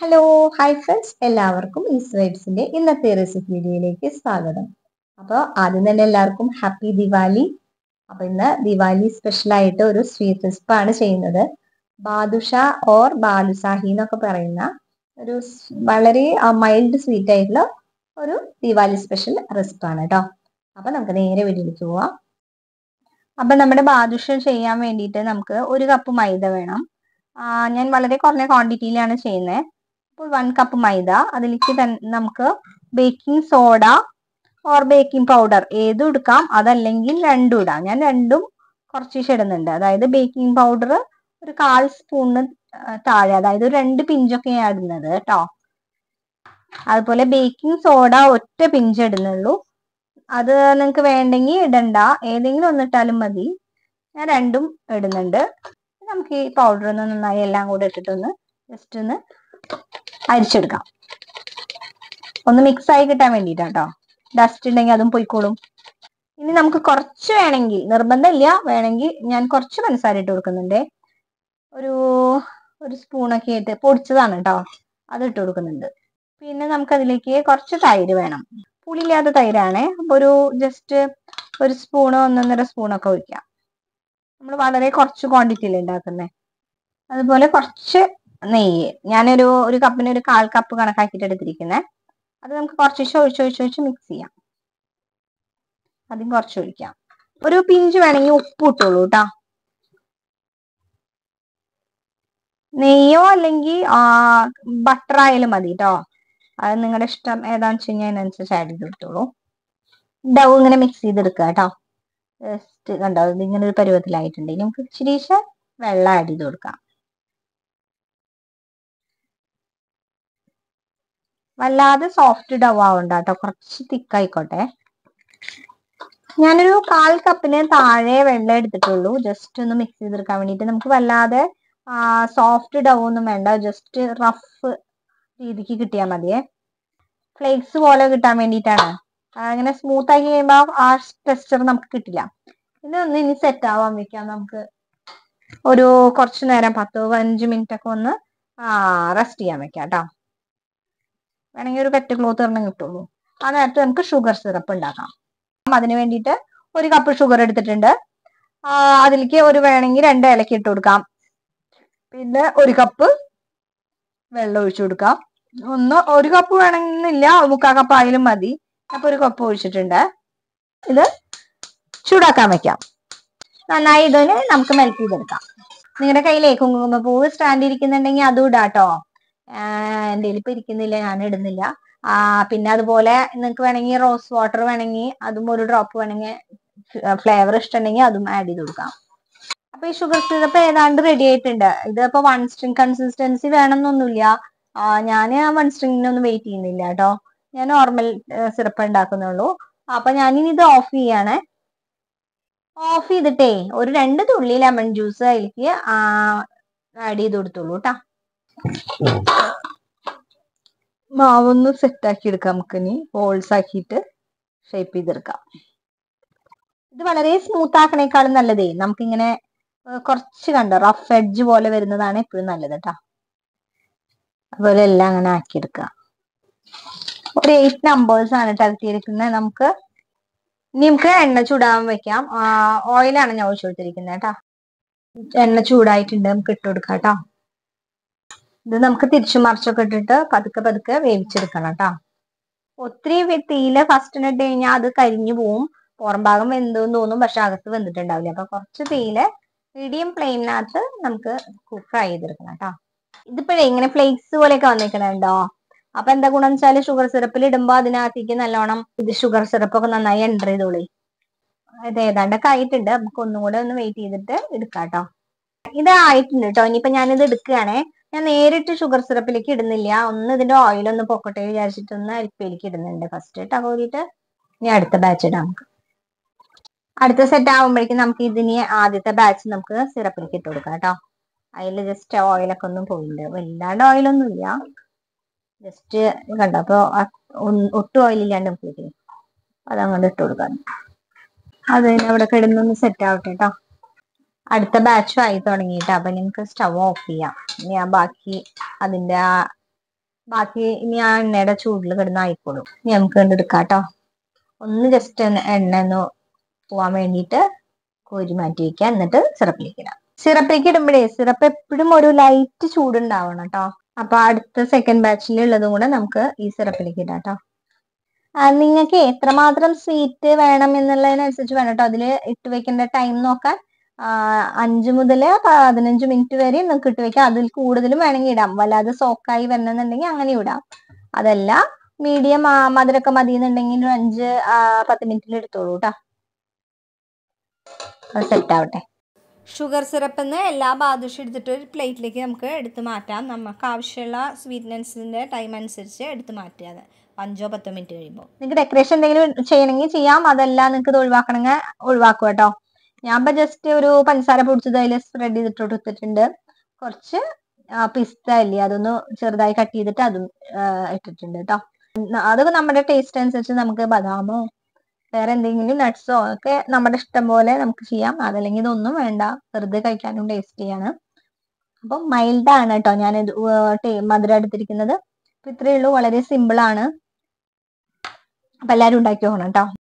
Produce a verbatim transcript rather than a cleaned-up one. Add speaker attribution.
Speaker 1: Hello hi friends, എല്ലാവർക്കും Ease വൈബ്സിന്റെ ഇന്നത്തെ റെസിപ്പി വീഡിയോയിലേക്ക് സ്വാഗതം. അപ്പോൾ ആദ്യം തന്നെ എല്ലാവർക്കും ഹാപ്പി ദിവാലി. അപ്പൊ ഇന്ന് ദിവാലി സ്പെഷ്യൽ ആയിട്ട് ഒരു സ്വീറ്റ് റെസിപ്പി ആണ് ചെയ്യുന്നത്. ബാദുഷ ഓർ ബാലുസാഹി എന്നൊക്കെ പറയുന്ന ഒരു വളരെ മൈൽഡ് സ്വീറ്റ് ആയിട്ടുള്ള ഒരു ദിവാലി സ്പെഷ്യൽ റെസിപ്പി ആണ് കേട്ടോ. അപ്പൊ നമുക്ക് നേരെ വീഡിയോയിലേക്ക് പോവാം. അപ്പൊ നമ്മുടെ ബാദുഷ ചെയ്യാൻ വേണ്ടിയിട്ട് നമുക്ക് ഒരു കപ്പ് മൈദ വേണം. ഞാൻ വളരെ കുറഞ്ഞ ക്വാണ്ടിറ്റിയിലാണ് ചെയ്യുന്നത്. അപ്പോൾ വൺ കപ്പ് മൈദ, അതിലേക്ക് നമുക്ക് baking soda or baking powder ഏതും എടുക്കാം, അതല്ലെങ്കിൽ രണ്ടും ഇടാം. ഞാൻ രണ്ടും കുറച്ച് ഇടുന്നുണ്ട്. അതായത് ബേക്കിംഗ് പൗഡർ ഒരു കാൽ സ്പൂണിന് താഴെ, അതായത് ഒരു രണ്ട് പിഞ്ചൊക്കെയാണ് ഇടുന്നത് കേട്ടോ. അതുപോലെ ബേക്കിംഗ് സോഡ ഒറ്റ പിഞ്ച് ഇടുന്നുള്ളൂ. അത് നിങ്ങൾക്ക് വേണ്ടെങ്കിൽ ഇടണ്ട, ഏതെങ്കിലും ഒന്നിട്ടാലും മതി. ഞാൻ രണ്ടും ഇടുന്നുണ്ട്. നമുക്ക് ഈ പൗഡർ ഒന്ന് നന്നായി എല്ലാം കൂടെ ഇട്ടിട്ടൊന്ന് ജസ്റ്റ് ഒന്ന് അരിച്ചെടുക്കാം. ഒന്ന് മിക്സ് ആയി കിട്ടാൻ വേണ്ടിയിട്ടാട്ടോ. ഡസ്റ്റ് ഉണ്ടെങ്കിൽ അതും പോയിക്കോളും. ഇനി നമുക്ക് കുറച്ച് വേണമെങ്കിൽ, നിർബന്ധമില്ല, വേണമെങ്കിൽ ഞാൻ കുറച്ച് പഞ്ചസാര ഇട്ട് കൊടുക്കുന്നുണ്ട്. ഒരു ഒരു സ്പൂണൊക്കെ ആയിട്ട് പൊടിച്ചതാണ് കേട്ടോ, അത് ഇട്ട് കൊടുക്കുന്നുണ്ട്. പിന്നെ നമുക്ക് അതിലേക്ക് കുറച്ച് തൈര് വേണം. പുളിയില്ലാത്ത തൈരാണ്. അപ്പൊ ഒരു ജസ്റ്റ് ഒരു സ്പൂണ് ഒന്നൊന്നര സ്പൂണൊക്കെ ഒഴിക്കാം. നമ്മൾ വളരെ കുറച്ച് ക്വാണ്ടിറ്റിയിൽ ഉണ്ടാക്കുന്നത്. അതുപോലെ കുറച്ച് നെയ്യ്, ഞാനൊരു ഒരു കപ്പിന് ഒരു കാൽ കപ്പ് കണക്കാക്കിയിട്ട് എടുത്തിരിക്കുന്നത്. അത് നമുക്ക് കുറച്ച് ഒഴിച്ച് ഒഴിച്ച് ഒഴിച്ച് മിക്സ് ചെയ്യാം. അതും കുറച്ച് ഒഴിക്കാം. ഒരു പിഞ്ച് വേണമെങ്കിൽ ഉപ്പ് ഇട്ടോളൂ കേട്ടോ. നെയ്യോ അല്ലെങ്കിൽ ബട്ടർ ആയാലും മതി കേട്ടോ. അത് നിങ്ങളുടെ ഇഷ്ടം ഏതാണെന്ന് വെച്ച് കഴിഞ്ഞാൽ അതിനനുസരിച്ച് ആഡ് ചെയ്ത് കൊടുത്തോളൂ. ഡൗ ഇങ്ങനെ മിക്സ് ചെയ്തെടുക്കുക കേട്ടോ. ജസ്റ്റ് കണ്ടോ, ഇതിങ്ങനെ ഒരു പരുവത്തിലായിട്ടുണ്ട്. നമുക്ക് ഇച്ചിരി വെള്ളം ആഡ് ചെയ്ത് കൊടുക്കാം. വല്ലാതെ സോഫ്റ്റ് ഡവ് ആവണ്ട കേട്ടോ, കുറച്ച് തിക്കായിക്കോട്ടെ. ഞാനൊരു കാൽ കപ്പിന് താഴെ വെള്ളം എടുത്തിട്ടുള്ളൂ, ജസ്റ്റ് ഒന്ന് മിക്സ് ചെയ്തെടുക്കാൻ വേണ്ടിയിട്ട്. നമുക്ക് വല്ലാതെ സോഫ്റ്റ് ഡവ് ഒന്നും വേണ്ട, ജസ്റ്റ് റഫ് രീതിക്ക് കിട്ടിയാൽ മതിയേ. ഫ്ലേക്സ് പോലെ കിട്ടാൻ വേണ്ടിയിട്ടാണ്. അങ്ങനെ സ്മൂത്ത് ആക്കി കഴിയുമ്പോൾ ആ ടെക്സ്ചർ നമുക്ക് കിട്ടില്ല. ഇതൊന്ന് ഇനി സെറ്റ് ആവാൻ വെക്കാം. നമുക്ക് ഒരു കുറച്ചു നേരം പത്ത് പതിനഞ്ച് മിനിറ്റ് ഒക്കെ ഒന്ന് റെസ്റ്റ് ചെയ്യാൻ വെക്കാം കേട്ടോ. വേണമെങ്കിൽ ഒരു പെറ്റ് ക്ലോത്ത് ഒരെണ്ണം കിട്ടുള്ളൂ. ആ നേരത്തെ നമുക്ക് ഷുഗർ സിറപ്പ് ഉണ്ടാക്കാം. അതിന് വേണ്ടിയിട്ട് ഒരു കപ്പ് ഷുഗർ എടുത്തിട്ടുണ്ട്. അതിലേക്ക് ഒരു വേണമെങ്കിൽ രണ്ട് ഏലക്ക ഇട്ട് കൊടുക്കാം. പിന്നെ ഒരു കപ്പ് വെള്ളം ഒഴിച്ചു കൊടുക്കാം. ഒന്ന് ഒരു കപ്പ് വേണമെന്നില്ല, മുക്കാൽ കപ്പ് ആയാലും മതി. അപ്പൊ ഒരു കപ്പ് ഒഴിച്ചിട്ടുണ്ട്. ഇത് ചൂടാക്കാൻ വെക്കാം. നന്നായി ഇതിന് നമുക്ക് മെൽറ്റ് ചെയ്തെടുക്കാം. നിങ്ങളുടെ കയ്യിലേ കുങ്കുമപ്പൂവ് സ്റ്റാൻഡ് ഇരിക്കുന്നുണ്ടെങ്കിൽ അതും ഇടാട്ടോ. എൻ്റെ ഇപ്പൊ ഇരിക്കുന്നില്ല, ഞാൻ ഇടുന്നില്ല. ആ പിന്നെ അതുപോലെ നിങ്ങൾക്ക് വേണമെങ്കിൽ റോസ് വാട്ടർ വേണമെങ്കിൽ അതും ഒരു ഡ്രോപ്പ് വേണമെങ്കിൽ, ഫ്ലേവർ ഇഷ്ടമുണ്ടെങ്കിൽ അതും ആഡ് ചെയ്ത് കൊടുക്കാം. അപ്പൊ ഈ ഷുഗർ സിറപ്പ് ഏതാണ്ട് റെഡി ആയിട്ടുണ്ട്. ഇതിപ്പോ വൺ സ്ട്രിങ് കൺസിസ്റ്റൻസി വേണമെന്നൊന്നുമില്ല. ഞാൻ വൺ സ്ട്രിങ്ങിനൊന്നും വെയിറ്റ് ചെയ്യുന്നില്ല കേട്ടോ. ഞാൻ നോർമൽ സിറപ്പ് ഉണ്ടാക്കുന്നുള്ളൂ. അപ്പൊ ഞാനിനി ഇത് ഓഫ് ചെയ്യാണ്. ഓഫ് ചെയ്തിട്ടേ ഒരു രണ്ട് തുള്ളി ലെമൺ ജ്യൂസ് അതിലേക്ക് ആഡ് ചെയ്ത് കൊടുത്തോളൂ കേട്ടോ. മാവൊന്ന് സെറ്റ് ആക്കി എടുക്കാം. നമുക്ക് ഇനി ബോൾസ് ആക്കിയിട്ട് ഷേപ്പ് ചെയ്തെടുക്കാം. ഇത് വളരെ സ്മൂത്ത് ആക്കണേക്കാളും നല്ലതേ നമുക്കിങ്ങനെ കുറച്ച് കണ്ടോ റഫ് എഡ്ജ് പോലെ വരുന്നതാണ് എപ്പോഴും നല്ലത് കേട്ടോ. അതുപോലെ എല്ലാം അങ്ങനെ ആക്കിയെടുക്കുക. ഒരു എയ്റ്റ് നമ്പേഴ്സ് ആണ് തരത്തിയിരിക്കുന്നത്. നമുക്ക് ഇനി നമുക്ക് എണ്ണ ചൂടാൻ വെക്കാം. ഓയിലാണ് ഞാൻ ഒഴിച്ചു കൊടുത്തിരിക്കുന്നത് കേട്ടോ. എണ്ണ ചൂടായിട്ടുണ്ട്, നമുക്ക് ഇട്ട് കൊടുക്കാം കേട്ടോ. ഇത് നമുക്ക് തിരിച്ചു മറിച്ചൊക്കെ ഇട്ടിട്ട് പതുക്കെ പതുക്കെ വേവിച്ചെടുക്കണം കേട്ടോ. ഒത്തിരി തീയില് ഫസ്റ്റ് ഇട്ട് കഴിഞ്ഞാൽ അത് കരിഞ്ഞു പോവും. പുറം ഭാഗം വെന്തെന്ന് തോന്നും, പക്ഷെ അകത്ത് വെന്തിട്ടുണ്ടാവില്ല. അപ്പൊ കുറച്ച് തീയില് മീഡിയം ഫ്ലെയിമിനകത്ത് നമുക്ക് ഫ്രൈ ചെയ്തെടുക്കണം കേട്ടോ. ഇതിപ്പോഴേ ഇങ്ങനെ ഫ്ലേക്സ് പോലെയൊക്കെ വന്നിരിക്കണുണ്ടോ. അപ്പൊ എന്താ ഗുണം വെച്ചാല് ഷുഗർ സിറപ്പിൽ ഇടുമ്പോ അതിനകത്തേക്ക് നല്ലോണം ഇത് ഷുഗർ സിറപ്പ് ഒക്കെ നന്നായി എൻ്റർ ചെയ്തോളി. ഇത് ഏതാണ്ടൊക്കെ ആയിട്ടുണ്ട്. നമുക്ക് ഒന്നും കൂടെ ഒന്ന് വെയിറ്റ് ചെയ്തിട്ട് എടുക്കാം കേട്ടോ. ഇത് ആയിട്ടുണ്ട് കേട്ടോ. ഇനിയിപ്പോ ഞാനിത് എടുക്കുകയാണേ. ഞാൻ നേരിട്ട് ഷുഗർ സിറപ്പിലേക്ക് ഇടുന്നില്ല. ഒന്ന് ഇതിന്റെ ഓയിൽ ഒന്ന് പൊക്കട്ടെ വിചാരിച്ചിട്ടൊന്ന് അരിപ്പയിലേക്ക് ഇടുന്നുണ്ട് ഫസ്റ്റ് കേട്ടോ കോരിയിട്ട്. ഇനി അടുത്ത ബാച്ച് ഇടാം നമുക്ക്. അടുത്ത സെറ്റ് ആകുമ്പോഴേക്കും നമുക്ക് ഇതിന് ആദ്യത്തെ ബാച്ച് നമുക്ക് സിറപ്പിലേക്ക് ഇട്ട് കൊടുക്കാം കേട്ടോ. അതിൽ ജസ്റ്റ് ഓയിലൊക്കെ ഒന്നും പോയിട്ടുണ്ട്. വല്ലാണ്ട് ഓയിലൊന്നും ഇല്ല, ജസ്റ്റ് കണ്ടോ. അപ്പൊ ഒട്ടും ഓയിലില്ലാണ്ട് നമുക്ക് അതങ്ങോട്ട് ഇട്ട് കൊടുക്കാം. അത് അവിടെ കിടന്നൊന്ന് സെറ്റ് ആവട്ടെ കേട്ടോ. അടുത്ത ബാച്ചും ആയി തുടങ്ങിയിട്ട്. അപ്പൊ നമുക്ക് സ്റ്റവ് ഓഫ് ചെയ്യാം. ഞാൻ ബാക്കി അതിന്റെ ആ ബാക്കി ഇനി ആ എണ്ണയുടെ ചൂടിൽ കിടന്ന് ആയിക്കോളും. ഇനി നമുക്ക് കണ്ടെടുക്കാം കേട്ടോ. ഒന്ന് ജസ്റ്റ് എണ്ണ ഒന്ന് പോവാൻ വേണ്ടിയിട്ട് കോരി മാറ്റി വെക്കുക. എന്നിട്ട് സിറപ്പിലേക്ക് ഇടാം. സിറപ്പിലേക്ക് ഇടുമ്പോഴേ സിറപ്പ് എപ്പോഴും ഒരു ലൈറ്റ് ചൂടുണ്ടാവണം കേട്ടോ. അപ്പൊ അടുത്ത സെക്കൻഡ് ബാച്ചിൽ ഉള്ളതും കൂടെ നമുക്ക് ഈ സിറപ്പിലേക്ക് ഇടാം കേട്ടോ. നിങ്ങൾക്ക് എത്രമാത്രം സ്വീറ്റ് വേണം എന്നുള്ളതിനനുസരിച്ച് വേണം കേട്ടോ അതിൽ ഇട്ട് വെക്കേണ്ട ടൈം നോക്കാൻ. അഞ്ച് മുതൽ പതിനഞ്ച് മിനിറ്റ് വരെ നിങ്ങൾക്ക് ഇട്ട് വെക്കാം. അതിൽ കൂടുതലും വേണമെങ്കിൽ ഇടാം. വല്ലാതെ സോക്കായി വരണമെന്നുണ്ടെങ്കിൽ അങ്ങനെ ഇടാം. അതല്ല മീഡിയം മധുരമൊക്കെ മതി എന്നുണ്ടെങ്കിൽ ഒരു അഞ്ച് പത്ത് മിനിറ്റിൽ എടുത്തോളൂ കേട്ടോ. അത് സെറ്റ് ആവട്ടെ. ഷുഗർ സിറപ്പിൽ നിന്ന് എല്ലാ ബാദുഷ എടുത്തിട്ട് ഒരു പ്ലേറ്റിലേക്ക് നമുക്ക് എടുത്ത് മാറ്റാം. നമുക്ക് ആവശ്യമുള്ള സ്വീറ്റ്നെസ്സിൻ്റെ ടൈം അനുസരിച്ച് എടുത്ത് മാറ്റിയത് അഞ്ചോ പത്തോ മിനിറ്റ് കഴിയുമ്പോൾ. നിങ്ങൾക്ക് ഡെക്കറേഷൻ എന്തെങ്കിലും ചെയ്യണമെങ്കിൽ ചെയ്യാം. അതല്ല നിങ്ങൾക്ക് ഇത് ഒഴിവാക്കണമെങ്കിൽ ഒഴിവാക്കുക കേട്ടോ. ഞാൻ ഇപ്പം ജസ്റ്റ് ഒരു പഞ്ചസാര പൊടിച്ചത് അതിൽ സ്പ്രെഡ് ചെയ്തിട്ട് കൊടുത്തിട്ടുണ്ട്. കുറച്ച് പിസ്ത ഇല്ലേ അതൊന്ന് ചെറുതായി കട്ട് ചെയ്തിട്ട് അതും ഇട്ടിട്ടുണ്ട് കേട്ടോ. അതൊക്കെ നമ്മുടെ ടേസ്റ്റ് അനുസരിച്ച് നമുക്ക് ബദാമോ വേറെ എന്തെങ്കിലും നട്ട്സോ ഒക്കെ നമ്മുടെ ഇഷ്ടം പോലെ നമുക്ക് ചെയ്യാം. അതല്ലെങ്കിൽ ഇതൊന്നും വേണ്ട, വെറുതെ കഴിക്കാനും ടേസ്റ്റിയാണ്. അപ്പം മൈൽഡാണ് കേട്ടോ ഞാൻ മധുരം എടുത്തിരിക്കുന്നത്. അപ്പം ഇത്രയേ ഉള്ളൂ, വളരെ സിമ്പിളാണ്. അപ്പം എല്ലാവരും ഉണ്ടാക്കി നോക്കണം കേട്ടോ.